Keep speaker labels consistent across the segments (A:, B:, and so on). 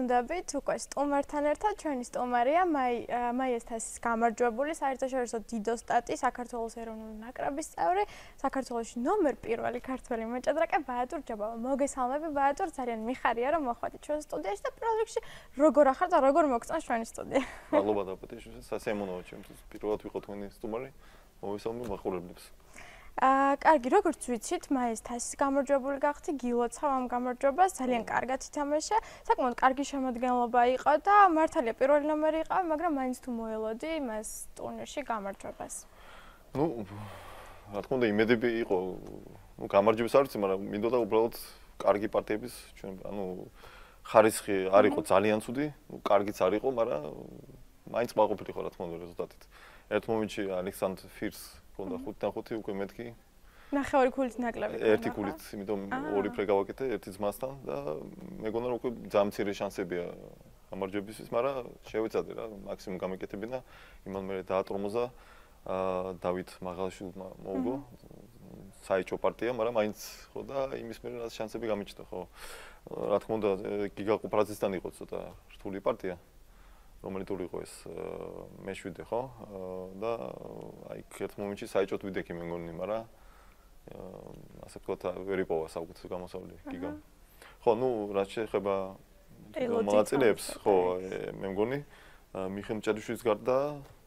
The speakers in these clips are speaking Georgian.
A: დაბრუნდებით უკვე სტუმართან ერთად. ჩვენი სტუმარია მაიას თასის გამარჯვებული, საერთაშორისო დიდო სტატი, საქართველოს ეროვნული ნაკრების წევრი, საქართველოში ნომერ პირველი ქართველი მოჭადრაკე ბაატურ ჯაბავა. მოგესალმები ბაატურ, ძალიან მიხარია რომ მოხვედით ჩვენ სტუდიაში და პირველ რიგში როგორ ახარ და როგორ მოგწონს ჩვენი სტუდია.
B: მადლობა დაპატიჟებისთვის, სასიამოვნოა ჩემთვის. პირველად ვიყო თქვენი სტუმარი, მოვესალმე მაყურებლებს.
A: კარგი, როგორც ვიცით, მაიას თასის გამარჯვებული გახდი, გილოცავ ამ გამარჯვებას, ძალიან კარგად ითამაშე. საკმაოდ კარგი შემადგენლობა იყო და მართალია პირველი ნომერი იყავი, მაგრამ მაინც თუ მოელოდი მას ტურნირში გამარჯვებას.
B: რა თქმა უნდა, იმედები იყო, გამარჯვების არ ვიცი, მაგრამ მინდოდა უბრალოდ კარგი პარტიების, ჩვენ, ხარისხი არ იყო ძალიან ცუდი, კარგიც არ იყო, მაგრამ მაინც მაყოფილი ხო რა თქმა უნდა რეზულტატით. ერთ მომენტში ალექსანდრ ფირს ქონდა 5-5 უკვე მეთქი.
A: ნახევარი ქულით ნაკლები ქონდა.
B: ერთი ქულით, იმიტომ ორი ფრე გავაკეთე ერთი ძმასთან და მეგონა რომ უკვე ძალიან მცირე შანსებია გამარჯვებისთვის, მაგრამ შევეცადე რა, მაქსიმუმ გამეკეთებინა. იმან მე დაატრომოზა დავით მაღალაშვილმა მოუგო. საერთო პარტია, მაგრამ მაინც ხო და იმის მერე რაც შანსები გამიჩნდა, ხო. რა თქმა უნდა, გიგა კუპრაძესთან იყო ცოტა რთული პარტია. რომელი ტური იყო ეს მე-7 ხო? და აი ერთ მომენტში საერთოდ ვიდექი მე მგონი, მაგრამ ასე ვთქვათ, ვერ იპოვა საუკეთესო გამოსავალი გიგამ. ხო, რაც შეეხება მონაწილეებს, ხო, მე მგონი მიხეილ მჭედიშვილის გარდა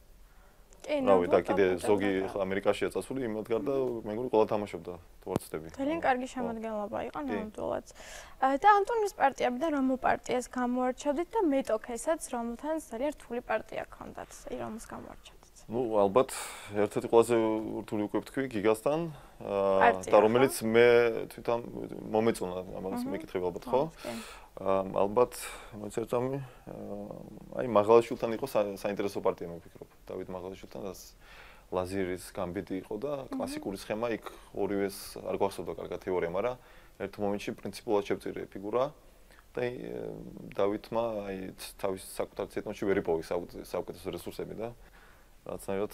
B: რავი, და კიდე ზოგი ამერიკაშია წასული, იმათ გარდა მე მგონი ყველა თამაშობდა თორცდები.
A: ძალიან კარგი შემადგენლობა იყო ნამდვილად. და ამ ტურნირის პარტიებიდან რომელ პარტიას გამოარჩევდით და მეტოქესაც, რომელთან ძალიან რთული პარტია ჰქონდათ, რომელს გამოარჩევდით?
B: ალბათ ერთ-ერთი ყველაზე რთული უკვე ვთქვი გიგასთან და რომელიც მე თვითონ მომეწონა, ამას მეკითხები ალბათ, ხო? ალბათ მოწერწამი აი მაღალაშვილთან იყო საინტერესო პარტია მე ვფიქრობ. დავით მაღალაშვილთან და ლაზირის გამბიტი იყო და კლასიკური სქემა იქ ორივეს არ გვახსოვდა კარგად თეორია, მაგრამ ერთ მომენტში პრინციპულად შევწირე ფიგურა და დავითმა აი თავის საკუთარ ცეტონში ვერ იპოვი საუკეთესო რესურსები და რაღაცნაირად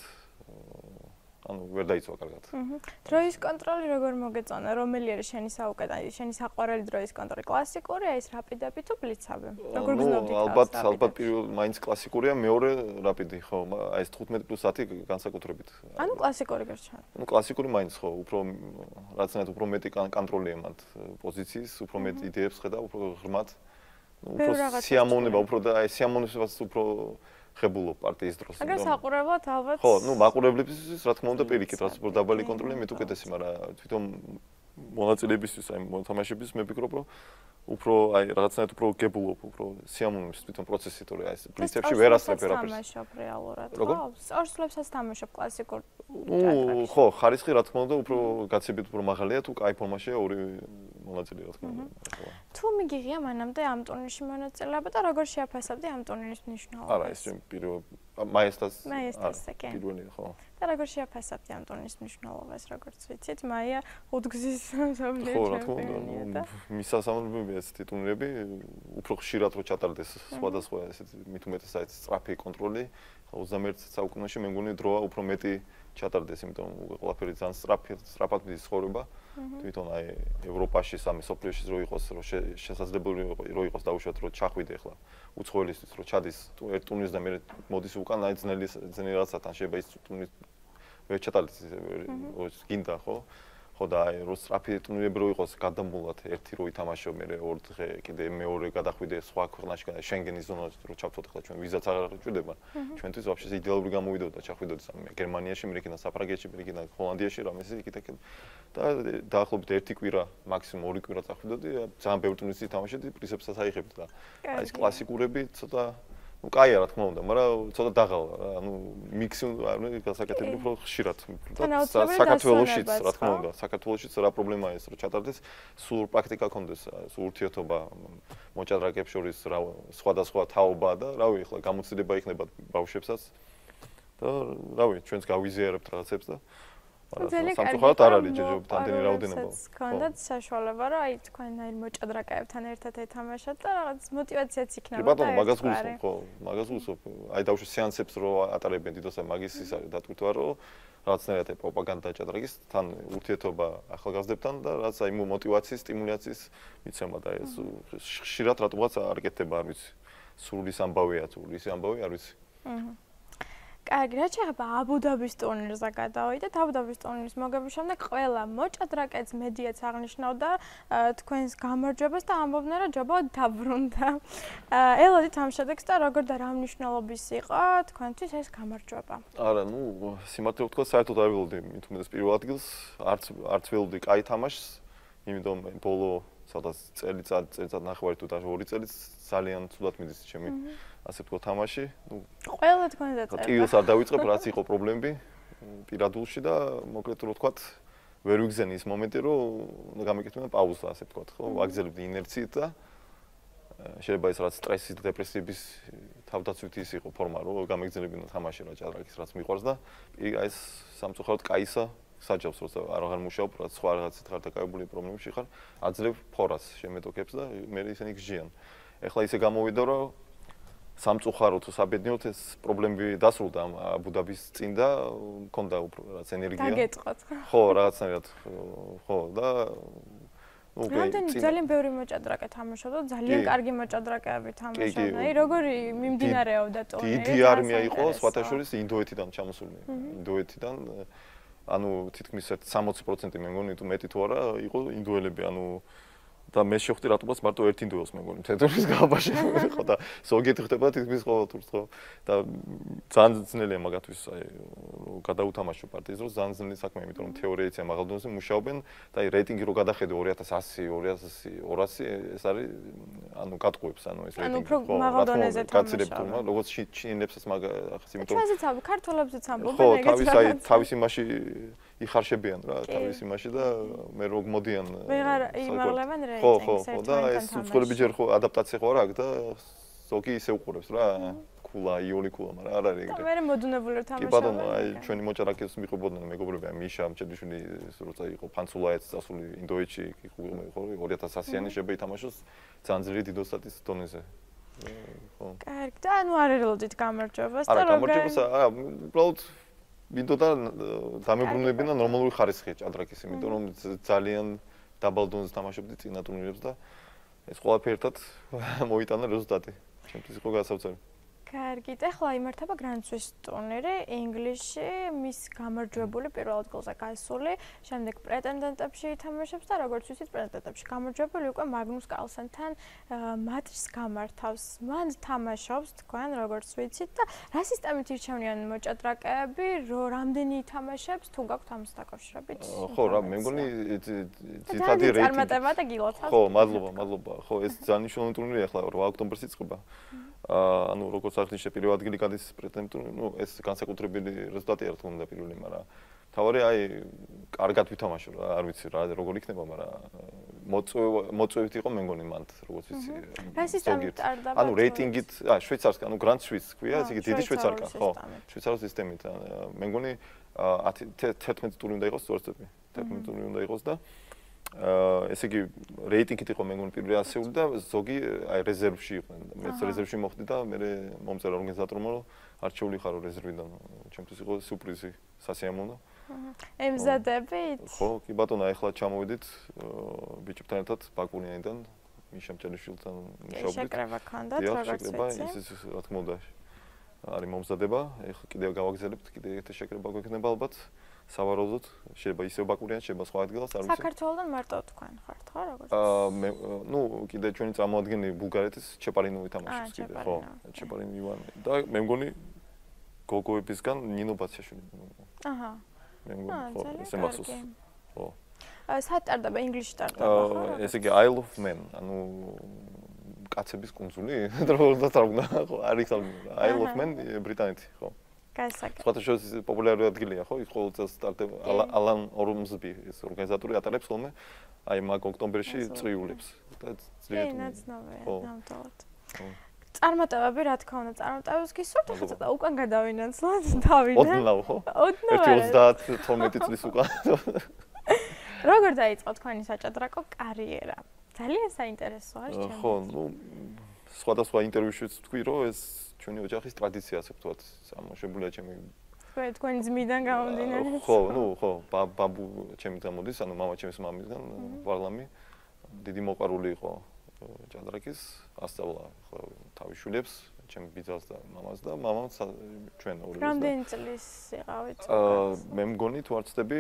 B: ვერ დაიცვა კარგად.
A: დროის კონტროლი როგორ მოგეწონა? რომელი არის შენი შენი საყვარელი დროის კონტროლი? კლასიკური, აი ეს რაპიდები თუ ბლიცები? როგორ გზნობდი?
B: ალბათ პირველ მაინც კლასიკურია, მეორე რაპიდი, ხო, აი ეს 15+10 განსაკუთრებით.
A: კლასიკური გერჩვენა.
B: კლასიკური მაინც ხო, უფრო რაღაცნაირად უფრო მეტი კონტროლია მათ პოზიციის, უფრო მეტ იდეებს ხედავ, უფრო ღრმად. უფრო სიამოვნება, უფრო და აი სიამოვნებასაც უფრო ხებულობ პარტიის დროს.
A: მაგრამ საყურებლად ალბათ.
B: ხო, მაყურებლებისთვის რა თქმა უნდა პირიქით, რაც უფრო დაბალი კონტროლია, მით უკეთესი, მაგრამ თვითონ მონაწილეებისთვის, აი მოთამაშეების მე ვფიქრობ, რომ უფრო აი რაღაცნაირად უფრო გებულობ, უფრო სიამოვნებს თვითონ პროცესი, თორე აი ეს ბლიცებში ვერ ასწრებ ვერაფერს.
A: თამაშობ რეალურად, ხო? ორსლებსაც თამაშობ კლასიკურ.
B: ხო, ხარისხი რა თქმა უნდა უფრო გაცილებით უფრო მაღალია, თუ კაი ფორმაშია ორი მონაწილე რა თქმა უნდა.
A: თუ მიგიღია მანამდე ამ ტურნირში მონაწილეობა და როგორ შეაფასებდი ამ ტურნირის მნიშვნელობას?
B: არა, ეს პირველ მაიასთან პირველი ხო.
A: და როგორ შეაფასებდი ამ ტურნირის მნიშვნელობას, როგორც ვიცით, მაია უდგზის მსოფლიო ჩემპიონია და
B: მისასალმებელია ესეთი ტურნირები, უფრო ხშირად რო ჩატარდეს სხვადასხვა ესეთი მით უმეტესად სწრაფი კონტროლი, 21 საუკუნეში მე მგონი დროა უფრო მეტი ჩატარდეს, იმიტომ ყველაფერი ძალიან სწრაფად მიდის ცხოვრება. თვითონ აი ევროპაში, მსოფლიოში რო იყოს, რო შესაძლებელი რო იყოს დაუშვათ რო ჩახვიდე ახლა უცხოელისთვის რო ჩადის ერთ ტურნირს და მე მოდის უკან აი ძნელი რაღაცათან შეიძლება ის ტურნირი ვერ ჩატარდეს გინდა ხო? ხო და აი რო სწრაფი ტურნირები რო იყოს გადამულად ერთი რო ითამაშო მე ორ დღე კიდე მეორე გადახვიდე სხვა ქვეყანაში შენგენის ზონაში რო ჩავთოთ ახლა ჩვენ ვიზაც არ გვჭირდება ჩვენთვის ვაფშე იდეალური გამოვიდოდა ჩახვიდოდი გერმანიაში მე კიდე საფრანგეთში მე კიდე ჰოლანდიაში რამესე კიდე და დაახლოებით ერთი კვირა მაქსიმუმ ორი კვირა წახვიდოდი ძალიან ბევრი ტურნირის ითამაშედი პრინციპსაც აიღებდი და აი ეს კლასიკურები ცოტა კაია რა თქმა უნდა, მაგრამ ცოტა დაღალა რა, მიქსი გასაკეთებელი უფრო ხშირად. საქართველოშიც რა თქმა უნდა, საქართველოშიც რა პრობლემაა ეს, რომ ჩატარდეს, სულ პრაქტიკა კონდეს, სულ ურთიერთობა მოჭადრაკეებს შორის რა სხვადასხვა თაობა და რავი, ახლა გამოცდილება იქნება ბავშვებსაც და რავი, ჩვენც გავიზიარებთ რაღაცებს და სამწუხაროდ არ არის ჯერჯერობით ამდენი რაოდენობა.
A: გქონდათ საშუალება, რომ აი თქვენ აი მოჭადრაკეებთან ერთად ეთამაშოთ და რაღაც მოტივაციაც იქნება.
B: კი ბატონო, მაგას გულისხმობ, ხო, მაგას გულისხმობ. აი დავუშვი სეანსებს რო ატარებენ დიდოსა მაგის ის არის დატვირთვა, რომ რაღაცნაირად პროპაგანდა ჭადრაკის თან ურთიერთობა ახალგაზრდებთან და რაც აი მოტივაციის, სტიმულაციის მიცემა და ეს ხშირად რატომაც არ კეთდება, არ ვიცი. სრულის ამბავია, სრულის ამბავი არ ვიცი.
A: კარგი, რა შეიძლება აბუდაბის ტურნირზე გადავიდეთ. აბუდაბის ტურნირის მოგების შემდეგ ყველა მოჭადრაკეც მედიაც აღნიშნავდა თქვენს გამარჯვებას და ამბობდნენ, რომ ჯობა დაბრუნდა. ელოდით ამ შედეგს და როგორ და რა მნიშვნელობის იყო თქვენთვის ეს გამარჯვება?
B: არა, ნუ სიმართლე ვთქვა, საერთოდ არ ველოდი მით უმეტეს პირველ ადგილს, არც ველოდი კაი თამაშს, იმიტომ ბოლო სადაც წელიწად ნახევარი თუ და 2 წელიც ძალიან ცუდად მიდის ჩემი ასე ვთქვა თამაში. ნუ
A: ყველა თქვენ დაწერა.
B: ტილს არ დავიწყებ, რაც იყო პრობლემები პირადულში და მოკლედ რო ვთქვა, ვერ ვიგზენი ის მომენტი, რომ გამეკეთებინა პაუზა, ასე ვთქვა, ხო, ვაგზელებდი ინერციით და შეიძლება ის რაც სტრესის, დეპრესიების თავდაცვითი ის იყო ფორმა, რომ გამეგზელებინა თამაში რა ჭადრაკის რაც მიყვარს და აი ეს სამწუხაროდ კაისა საჯობს, როცა აღარ მუშაობ, რაც სხვა რაღაცით ხარ დაკავებული პრობლემებში ხარ, აძლევ ფორას შემეტოკებს და მე ისინი გжиიან. ეხლა ისე გამოვიდა, რომ სამწუხაროდ საბედნიეროდ ეს პრობლემები დასრულდა აბუდაბის წინ და მქონდა უფრო რაღაც ენერგია.
A: დაგეწყოთ.
B: ხო, რაღაცნაირად ხო და
A: რამდენი ძალიან ბევრი მოჭადრაკე თამაშობდა, ძალიან კარგი მოჭადრაკეები თამაშობდნენ. აი როგორი მიმდინარეობდა ტურნირი?
B: დიდი არმია იყო, სხვათა შორის ინდოეთიდან ჩამოსული. ინდოეთიდან ანუ თითქმის 60% მე მგონი თუ მეტი თუ არა იყო ინდოელები, ანუ და მე შევხვდი რატომაც მარტო ერთ ინდოელს მე მგონი თეთრის გაბაში ხო და ზოგიერთი ხდება თითქმის ყოველთვის ხო და ძალიან ძნელია მაგათთვის აი გადაუთამაშო პარტიას რომ ძალიან ძნელი საქმეა, იმიტომ რომ თეორიებია მაღალ დონეზე მუშაობენ და აი რეიტინგი რო გადახედო 2100, 200, 200 ეს არის ანუ გატყუებს ანუ ეს რეიტინგი
A: ხო მაღალ დონეზე თამაშობენ.
B: როგორც ჩინელებსაც მაგას იმიტომ
A: ჩვენზეც ქართველებზეც ამბობენ
B: ეგეც ხო თავის იმაში იხარშებიან რა თავის იმაში და მე რო მოდიან
A: ვეღარ იმაღლებენ რეიტინგს
B: ხო და ეს უცხოელები ჯერ ხო ადაპტაცია ხო არ აქვს და ზოგი ისე უყურებს რა კულა იოლი კულა მაგრამ არ არის ეგრე
A: და მე მოდუნებული თამაშობენ
B: კი ბატონო აი ჩვენი მოჭადრაკეებს მიყვებოდნენ მეგობრები აი მიშა მჭედიშვილი როცა იყო ფანცულაიც წასული ინდოეთში ხო 2100-იანი შეიძლება ითამაშოს ძალიან ძლიერი დიდოსტატის დონეზე
A: ხო კარგი და ანუ არ ელოდით გამარჯვებას
B: და როგორ არა გამარჯვებას არა უბრალოდ მინდოდა დამებრუნებინა ნორმალური ხარისხი ჭადრაკის, იმიტომ რომ ძალიან დაბალ დონეზე თამაშობდი წინა ტურნირებს და ეს ყველაფერი ერთად მოიტანა რეზულტატი. ჩემთვის იყო გასაოცარი.
A: კარგი, ეხლა იმართება Grand Swiss ტურნირი ინგლისში, მის გამარჯვებული პირველ ადგილზე გასული, შემდეგ პრეტენდენტებში ითამაშებს და როგორც ვიცით, პრეტენდენტებში გამარჯვებული უკვე მაგნუს კარლსენთან მატჩს გამართავს. მან თამაშობს თქვენ როგორც ვიცით და რა სისტემით ირჩევნიან მოჭადრაკეები, რამდენი ითამაშებს, თუ გაქვთ ამას დაკავშირებით?
B: ხო, რა, მე მგონი ძირითადი რეიტინგი. წარმატება
A: და გილოცავთ.
B: ხო, მადლობა. ხო, ეს ძალიან მნიშვნელოვანი ტურნირია, ახლა 8 ოქტომბერს იწყება. ანუ როგორც აღნიშნე პირველ ადგილი გადის პრეტენდენტური, ну ეს განსაკუთრებული რეზულტატია რა თქმა უნდა პირველი, მაგრამ თავარი აი კარგად ვითამაშო რა, არ ვიცი რა როგორ იქნება, მაგრამ მოწვევით იყო მე მგონი მანდ, როგორც ვიცი.
A: რა სისტემით ტარდება?
B: ანუ რეიტინგით, Შვეიცარსკი, ანუ Grand Swiss ქვია, ესე იგი დიდი შვეიცარკა, ხო. შვეიცარიის სისტემით. მე მგონი 11 ტური უნდა იყოს სწორწები. 11 ტური უნდა იყოს და ესე იგი რეიტინგით იყო მე მგონი პირველი ასეული და ზოგი აი რეზერვში იყვნენ. მეც რეზერვში მოხდი და მე მომწერა ორგანიზატორმა რომ არჩეული ხარო რეზერვიდან. ჩემთვის იყო სიურპრიზი, სასიამოვნო.
A: ემზადებით?
B: ხო, კი ბატონო, ახლა ჩამოვიდით ბიჭებთან ერთად ბაკურიანიდან, მიშა მჭედიშვილთან მუშაობდით.
A: შეკრება ქონდათ, როგორც ვიცი.
B: ის რა თქმა უნდა არის მომზადება, ახლა კიდევ გავაგზავნებთ, კიდევ ერთი შეკრება გვექნება ალბათ. სავარაუდოდ შეიძლება ისევ ბაკურიანს, შეიძლება სხვა ადგილას, არ ვიცი.
A: საქართველოსთან მარტო თქვენ ხართ, ხო, როგორც?
B: მე, ну, კიდე ჩვენი წარმოადგენელი ბულგარეთის ჩეპარინოვი თამაშობს კიდე, ხო, ჩეპარინოვი ივანე. და მე მგონი გოგოებისგან ნინო ბაციაშვილი. აჰა. მე მგონი, ხო, ესე მახსოვს. ხო.
A: სად ტარდება, ინგლისში ტარდება, ხო?
B: ესე იგი Isle of Man, ანუ კაცების კუნძული, როგორ დათარგმნა, ხო, არის Isle of Man ბრიტანეთი, ხო.
A: გასაგებია.
B: სხვათა შორის პოპულარული ადგილია, ხო? ის ყოველწელს სტარტდება ალან ორმზბი, ეს ორგანიზატორი ატარებს ხოლმე აი მაგ ოქტომბერში წვიულებს და
A: ძლიერად. კი, ნაცნობია, ნამდვილად. წარმატებები რა თქმა უნდა წარმატებებს გისურვებთ, ახლა ცოტა უკან გადავინაცვლოთ თავიდან.
B: ოდნავ ხო?
A: ოდნავ.
B: 30-12 წლის უკან.
A: როგორ დაიწყო თქვენი საჭადრაკო კარიერა? ძალიან საინტერესოა ჩემთვის.
B: ხო, ну, სხვადასხვა ინტერვიუშიც თქვი, რომ ეს ჩვენი ოჯახის ტრადიცია, ასე ვთქვათ, წარმოშებულია ჩემი
A: თქვენი ძმიდან გამომდინარე.
B: ხო, ну, ხო, ბაბუ ჩემი გამოდის, ანუ მამა ჩემის მამისგან, ვარლამი. დიდი მოყვარული იყო ჭადრაკის, ასწავლა ხო თავის შვილებს, ჩემი ბიძას და მამას და მამამ ჩვენ ორივეს.
A: რამდენი წლის იყავით?
B: მე მგონი თუ არ ვცდები,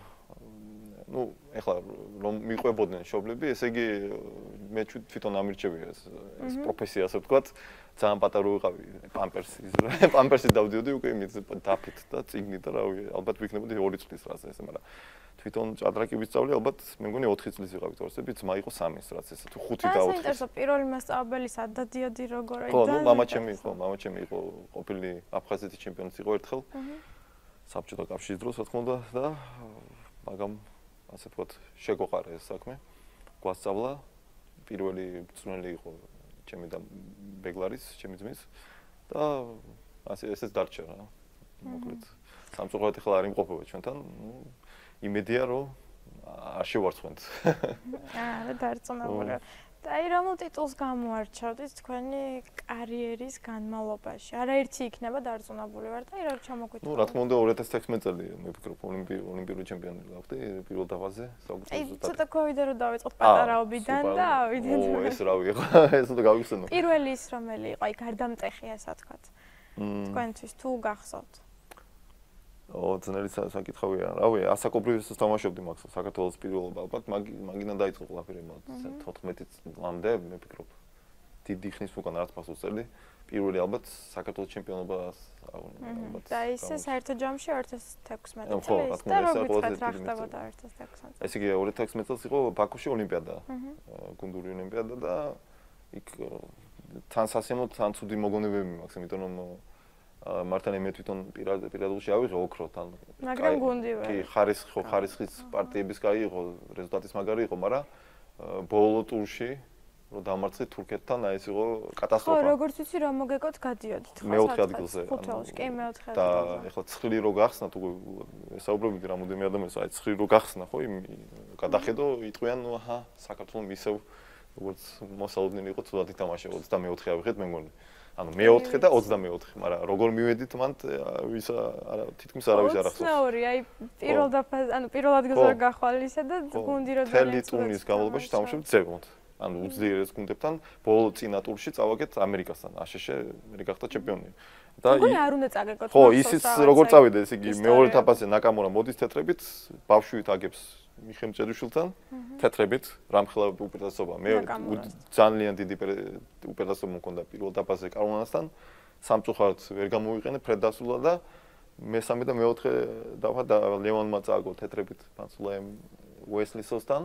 B: ну, ეხლა რომ მიყვებოდნენ შობლები, ესე იგი მე თვითონ ამირჩევია ეს პროფესია, ასე ვთქვათ, ძალიან პატარა ვიყავი, პამპერსი დავდიოდი უკვე იმით დაფით და წიგნით და რავი, ალბათ ვიქნებოდი 2 წლის რაც ესე, მაგრამ თვითონ ჭადრაკი ვისწავლე, ალბათ მე მგონი 4 წლის ვიყავი თორსები, ძმა იყო 3-ის რაც ესე თუ 5 და 4.
A: საინტერესო პირველი მასწავლებელი სად დადიოდი როგორ აი
B: ხო, ну, მამა ჩემი იყო ყოფილი აფხაზეთის ჩემპიონიც იყო ერთხელ. საბჭოთა კავშირის დროს, რა თქმა უნდა, და მაგამ ასე ვთქვათ, შეგოყარა ეს საქმე. გვასწავლა, პირველი მწვრთნელი იყო ჩემი და ბეგლარის, ჩემი ძმის და ესეც დარჩა რა. მოკლედ, სამწუხაროდ ახლა არ იმყოფება ჩვენთან. ნუ იმედია რომ არ შევარცხნით.
A: არა, დარწმუნებული. და აი რომელ ტიტულს გამოარჩევთ თქვენი კარიერის განმავლობაში? არაერთი იქნება დარწმუნებული ვარ და აი რა ჩამოგვიწყდა.
B: ნუ რა თქმა უნდა 2016 წელი მე ვფიქრობ ოლიმპიური ჩემპიონი გავხდი პირველ დაფაზე
A: აი
B: საუკეთესო.
A: ცოტა COVID-ზე რო დავიწყოთ პატარაობიდან და ავიდეთ.
B: ეს რავი ხო, ეს უნდა გავიხსენო.
A: პირველი ის რომელი იყო, აი გარდამტეხი ასე ვთქვათ. თქვენთვის თუ გახსოვთ?
B: ძნელი საკითხავია. რავი, ასაკობრივს თამაშობდი მაგას საქართველოს პირველობა, ალბათ მაგიდან დაიწყო ყველაფერი 14 წლამდე, მე ვფიქრობ. დიდი ხნის უკან რაც ფასო წელი, პირველი ალბათ საქართველოს ჩემპიონობას ალბათ.
A: და ისე საერთო ჯამში 2016 წელს.
B: ხო, რა თქმა უნდა,
A: რა ხდებოდა 2016 წელს?
B: ესე იგი 2016 წელს იყო ბაქოში ოლიმპიადა, გუნდური ოლიმპიადა და იქ თან სასიამოვნო თან ცუდი მოგონებები მაქვს, იმიტომ რომ მართალი მე თვითონ პირადულში ავიღე ოქროთან.
A: მაგრამ გუნდი ვერ.
B: კი, ხარისხის პარტიების კაი იყო, რეზულტატის მაგარი იყო, მაგრამ ბოლო ტურში რომ დამარცხეთ თურქეთთან, აი ეს იყო კატასტროფა.
A: ხო, როგორც ვიცი რომ მოგეკოთ გადიოდით ხო?
B: მეოთხე ადგილზე.
A: ხუთეულში, კი, მეოთხე ადგილზე.
B: და ეხლა ცხრილი რო გახსნათ, უკვე ესაუბრებოდი რამოდენიმე ადამიანს, აი ცხრილი რო გახსნა, ხო, გადახედო, იტყვიან, ნუ აჰა, საქართველოს მისევ როგორც მოსალოდნელი იყო, თუდად ითამაშე 24 ავიღეთ, მე მგონი. ანუ მე-4 და 24, მაგრამ როგორ მივედით მან ვის არა თითქმის არავის არ ახსოვს.
A: უცნაური, აი პირველ დაფაზე, ანუ პირველ ადგილზე გახვალისე და გუნდი რო
B: თელი ტურნირის განმავლობაში თამაშობთ ზეგონთ. ანუ უძლიერეს გუნდებთან ბოლო წინა ტურში წავაგეთ ამერიკასთან, აშშ მე გახდა ჩემპიონი.
A: და არ უნდა წაგეკოთ.
B: ხო, ისიც როგორ წავიდა, ესე იგი მეორე ეტაპაზე ნაკამურა მოდის თეთრებით, ბავშვით აგებს მიხეილ ჭედუშვილთან თეთრებით, რამხელა უპირატესობა. მე ძალიან დიდი უპირატესობა მქონდა პირველ ეტაპაზე კარლონასთან. სამწუხაროდ ვერ გამოვიყენე, ფრედ დასულა და მესამე და მეოთხე დაფა და ლევანმა წააგო თეთრებით ფანსულა უესლისოსთან.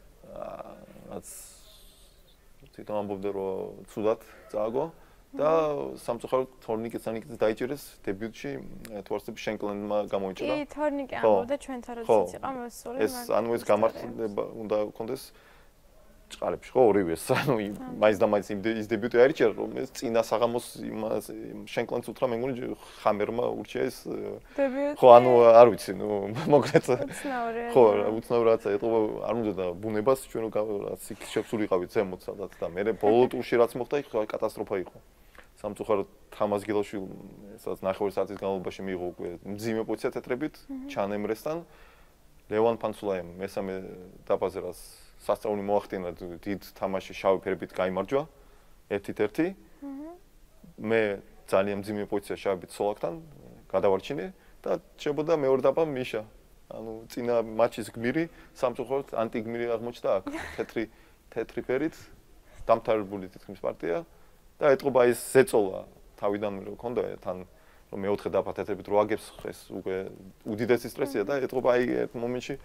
B: რაც თვითონ ამბობდა რომ ცუდად წააგო და სამწუხაროდ თორნიკეცანი დაიჭირეს დებიუტში თორსტები შენკლენმა გამოიჭრა.
A: კი, თორნიკე ამბობდა ჩვენთან როდესაც იყო მოსული.
B: ეს ანუ ეს გამართლება უნდა კონდეს ჭყალებში ხო ორივეს. ანუ მაინც და მაინც ის დებიუტი აირჩია რომ ეს წინა საღამოს იმას შენკლენს უთხრა მე მგონი ხამერმა ურჩია ეს
A: დებიუტი.
B: ხო, ანუ არ ვიცი, ნუ მოგრეც.
A: უცნაური.
B: ხო, უცნაურაცა ეტყობა, არ უნდა და ბუნებას ჩვენ რაც იქ შეფსულიყავით ზემოთ სადაც და მე ბოლო ტურში რაც მოხდა იქ კატასტროფა იყო. სამწუხაროდ თამაზ გილოშვილი სადაც 9 საათის განმავლობაში მიიღო უკვე მძიმე პოზიცია თეთრებით ჩანემრესთან. ლევან ფანსულაემ მესამე დაფაზე რაც სასწაული მოახდინა დიდ თამაში შავი ფერებით გაიმარჯვა 1-1. მე ძალიან მძიმე პოზიცია შავით სოლაკთან გადავარჩინე და შეებოდა მეორე დაფა მიშა. ანუ წინა მატჩის გმირი სამწუხაროდ ანტიგმირი აღმოჩნდა აქ თეთრი ფერით დამთავრებული თითქმის პარტია. და ეტყობა ის ზეწოლა თავიდან რო ქონდა თან რომ მეოთხე დაფა თეთრებით რო აგებს ხეს უკვე უდიდესი სტრესია და ეტყობა აი ერთ მომენტში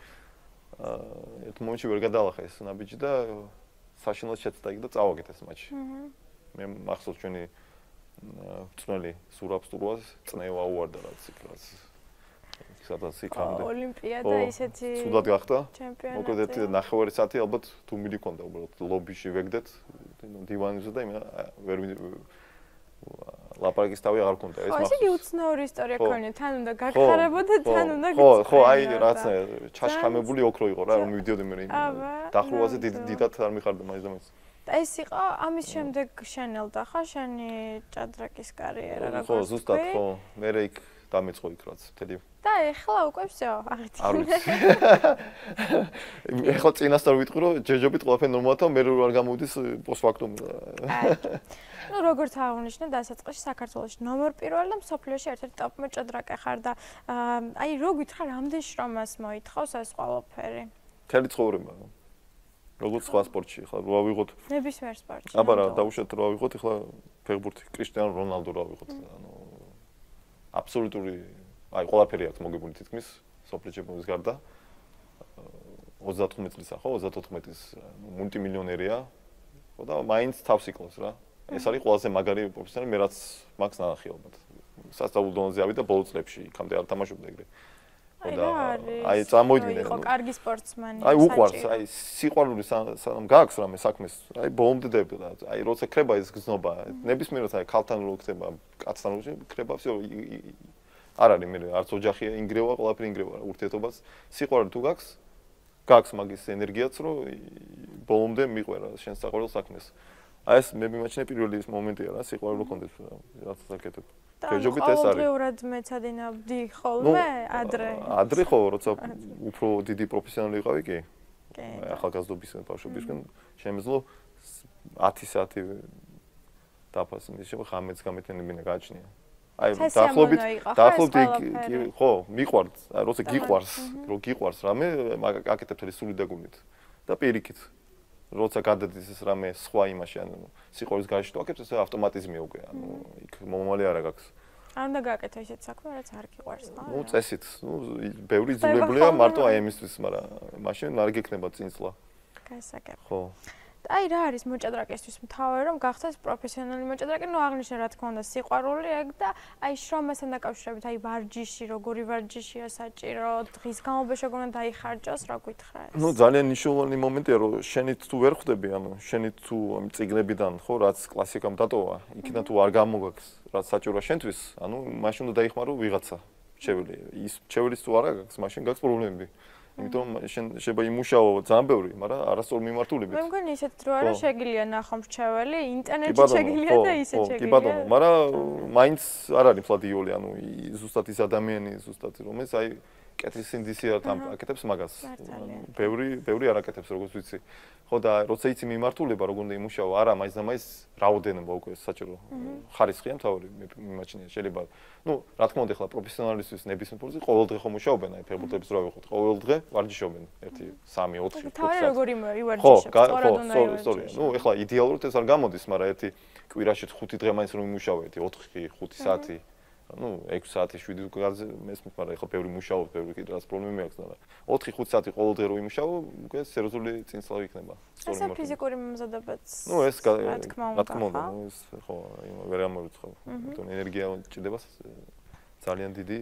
B: ვერ გადაალახა ეს ნაბიჯი და საშინლად შეცდა იქ და წავაგეთ ეს მატჩი. მე მახსოვს ჩვენი მწვრთნელი სურაბ სტურვას წნევა უარდა რაც სადაც იქამდე.
A: ოლიმპიადა ისეთი
B: ცუდად გახდა.
A: ჩემპიონატი.
B: მოკლედ 9 საათი ალბათ თუ მილი კონდა უბრალოდ ლობიში ვეგდეთ დივანზე და ვერ ლაპარაკის თავი აღარ ქონდა ეს
A: ხო, ისე უცნაური ისტორია ქონია, თან უნდა გაგხარებოდა, თან უნდა გიწყვეტო.
B: ხო, აი რაღაცა ჩაშხამებული ოქრო იყო რა, რომ მივდიოდი მე დახრულვაზე დიდად არ მიხარდა მაინც და მაინც.
A: და ეს იყო ამის შემდეგ შენელდა ხა შენი ჭადრაკის კარიერა
B: რა ხო, ზუსტად ხო, მე იქ დამეწყო იქ რაც მთელი
A: და ეხლა უკვე всё აღიქვე.
B: არ ვიცი. ეხლა წინასწარ ვიტყვი რომ ჯეჯობით ყველაფერი ნორმალია, მე არ გამოვიდეს პოსტფაქტუმ.
A: ну როგორც აღნიშნე დასაწყისში საქართველოში ნომერ პირველი და მსოფლიოში ერთ-ერთი ტოპ ჭადრაკე ხარ და აი რო გითხრა რამდენ შრომას მოითხოვს ეს ყველაფერი?
B: მთელი ცხოვრება. როგორც სხვა სპორტში, ხა რო ავიღოთ
A: ნებისმიერ სპორტში.
B: აბა რა, დაუშვათ რო ავიღოთ, ეხლა ფეხბურთი, კრისტიანო რონალდო რო ავიღოთ, ანუ აბსოლუტური, აი ყველაფერი აქვს მოგებული თითქმის სოფლიო ჩემპიონის გარდა. 35 წლისა, ხო, 34-ის მულტიმილიონერია. ხო და მაინც თავს იკლავს რა. ეს არის ყველაზე მაგარი პროფესიონალი, მე რაც მაგს ნახე ალბათ. სასწავლო დონეზე ავიდა ბოლო წლებში, იქამდე არ თამაშობდა ეგრე.
A: აი
B: წამოვიდნენ.
A: იყო კარგი სპორტსმენი.
B: აი უყვარს, აი სიყვარული სანამ გაქვს რამე საქმეს, აი ბოლომდე დებდა. აი როცა ქრება ეს გზნობა, ნებისმიერად აი ქალთან რო ხდება, კაცთან რო ხდება, всё არ არის მე არც ოჯახია, ინგრევა, ყველაფერი ინგრევა ურთიერთობას. სიყვარული თუ გაქვს მაგის ენერგიაც, რომ ბოლომდე მიყვერა შენ საყვარელ საქმეს. აი ეს მე მიმაჩნია პირველი ის მომენტია რა, სიყვარული კონდეს რაც საკეთებ. ჯეჯობით ეს არის.
A: ყოველდღიურად მეცადინავდი ხოლმე ადრე.
B: ადრე ხო, როცა უფრო დიდი პროფესიონალი ვიყავი კი. კი. ახალგაზრდობისგან ბავშვობისგან შემეძლო 10 საათი დაფასე, ის შემო 5-ს გამეთენებინა გააჩნია. აი დაახლოებით ხო, მიყვარს, აი როცა გიყვარს, რო გიყვარს რამე, აკეთებ თელი სული და გუნით. და პირიქით. როცა გადადის ეს რამე სხვა იმაში, ანუ სიყვარულის გარეშე თუ აკეთებს, ეს ავტომატიზმია უკვე, ანუ იქ მომავალი არ აქვს.
A: არ უნდა გააკეთო ისეთ საქმე, რაც არ გიყვარს, ხო?
B: ნუ წესით, ნუ ბევრი იძულებულია მარტო აი ამისთვის, მაგრამ მაშინ არ გექნება წინსვლა.
A: გასაგებ.
B: ხო.
A: აი რა არის მოჭადრაკისთვის მთავარი რომ გახდეს პროფესიონალი მოჭადრაკე, ნუ აღნიშნე რა თქმა უნდა სიყვარული ეგ და აი შრომასთან დაკავშირებით, აი ვარჯიში, როგორი ვარჯიშია საჭირო, დღის განმავლობაში როგორ უნდა დაიხარჯოს, რა გითხრა ეს?
B: ნუ ძალიან მნიშვნელოვანი მომენტია, რომ შენით თუ ვერ ხვდები, ანუ შენით თუ ამ წიგნებიდან, ხო, რაც კლასიკამ დატოვა, იქიდან თუ არ გამოგაქვს, რაც საჭიროა შენთვის, ანუ მაშინ უნდა დაიხმარო ვიღაცა. შეველი, ის შეველის თუ არ გაქვს, მაშინ გაქვს პრობლემები. იმიტომ შენ შეიძლება იმუშაო ძალიან ბევრი, მაგრამ არასწორ მიმართულებით.
A: მე მგონი ისეთ დრო არა შეგიძლია ნახო მრჩეველი, ინტერნეტში შეგიძლია და ისე შეგიძლია.
B: კი ბატონო, მაგრამ მაინც არ არის ფლადიოლი, ანუ ზუსტად ის ადამიანი, ზუსტად რომელიც აი კეთრის სინდისიათ აკეთებს მაგას. ბევრი არ აკეთებს როგორც ვიცი. ხო და როცა იცი მიმართულება, როგორ უნდა იმუშაო, არა მაინც და მაინც რაოდენობა უკვე საჭირო. ხარისხია მთავარი მიმაჩნია შეიძლება. ნუ რა თქმა უნდა, ახლა პროფესიონალისტვის ნებისმიერ ფორზე ყოველდღე ხომ მუშაობენ, აი ფეხბურთელებს რა ვიხოთ, ყოველდღე ვარჯიშობენ 1, 3, 4, 5 საათი.
A: თავი როგორი ივარჯიშებს, სწორად უნდა ივარჯიშოს.
B: ნუ ახლა იდეალურად ეს არ გამოდის, მაგრამ ერთი კვირაში 5 დღე მაინც რომ იმუშაო, 4, 5 საათი. ну 6 საათი 7 გაზ მესმის, მაგრამ ეხლა ბევრი მუშაობს, ბევრი კიდე რაც პრობლემები აქვს და 4-5 საათი ყოველდღე რო იმუშაო, უკვე სერიოზული წინსვლავი იქნება.
A: ეს ფიზიკური მომზადებაც.
B: ну ეს რა თქმა უნდა, ეს ხო, ვერ ამორიცხავ. თვითონ ენერგია ჭირდება ძალიან დიდი.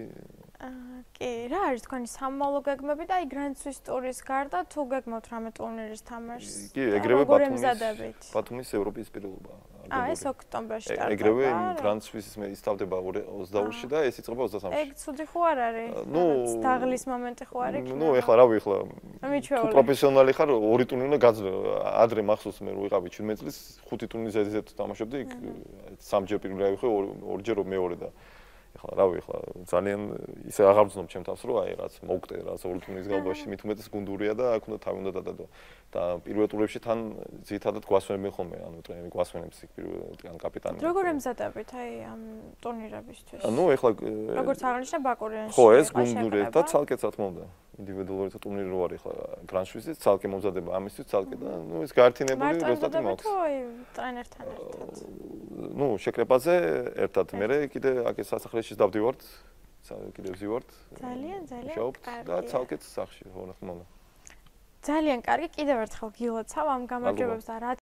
A: კი, რა არის თქვენი სამმავლო გეგმები და აი გრანდსვის ტურის გარდა თუ გეგმავთ რამე ტურნირის თამაშს?
B: კი, ეგრევე ბათუმის ევროპის პირველობა.
A: ეს ოქტომბერში ტარდება.
B: ეგრევე გრანდსვის მე ისტავდება 22-ში და ეს იწყება 23-ში.
A: ეგ ცუდი ხო არ არის? დაღლის მომენტი ხო არ იქნება?
B: ну ეხლა რავი ეხლა თუ პროფესიონალი ხარ, 2 ტურნირი უნდა გაძლო. ადრე მახსოვს მე რო ვიყავი 17 წლის 5 ტურნირის ზედიზედ თამაშობდი, 3ჯერ პირველი ავიხე, 2ჯერ მეორე და ეხლა რავი ეხლა ძალიან ისე აღარ ვძნობ ჩემ თავს რომ აი რაც მოვკდე რაც ორი ტურნირის განმავლობაში მით უმეტეს გუნდურია და აქ უნდა თავი უნდა დადადო და პირველ ტურებში თან ძირითადად გვასვენებენ ხოლმე ანუ ტრენერი გვასვენებს იქ პირველ კაპიტანი
A: როგორ ემზადებით აი ამ ტურნირებისთვის
B: ну ეხლა
A: როგორც აღნიშნე ბაკურიანში
B: ხო ეს გუნდური და ცალკე რა თქმა უნდა ინდივიდუალური ტურნირი რო არის ახლა გრანდსვისის ცალკე მომზადება ამისთვის ცალკე და ну ეს გაერთიანებული როსტატი მაქვს
A: მარტო აი ტრენერთან ერთად
B: ну შეკრებაზე ერთად მე კიდე აქ სასახლეში დავდივართ კიდე ვზივართ
A: ძალიან
B: და ცალკე სახში ხო რა თქმა უნდა
A: ძალიან კარგი კიდევ ერთხელ გილოცავ ამ გამარჯვებებს და რა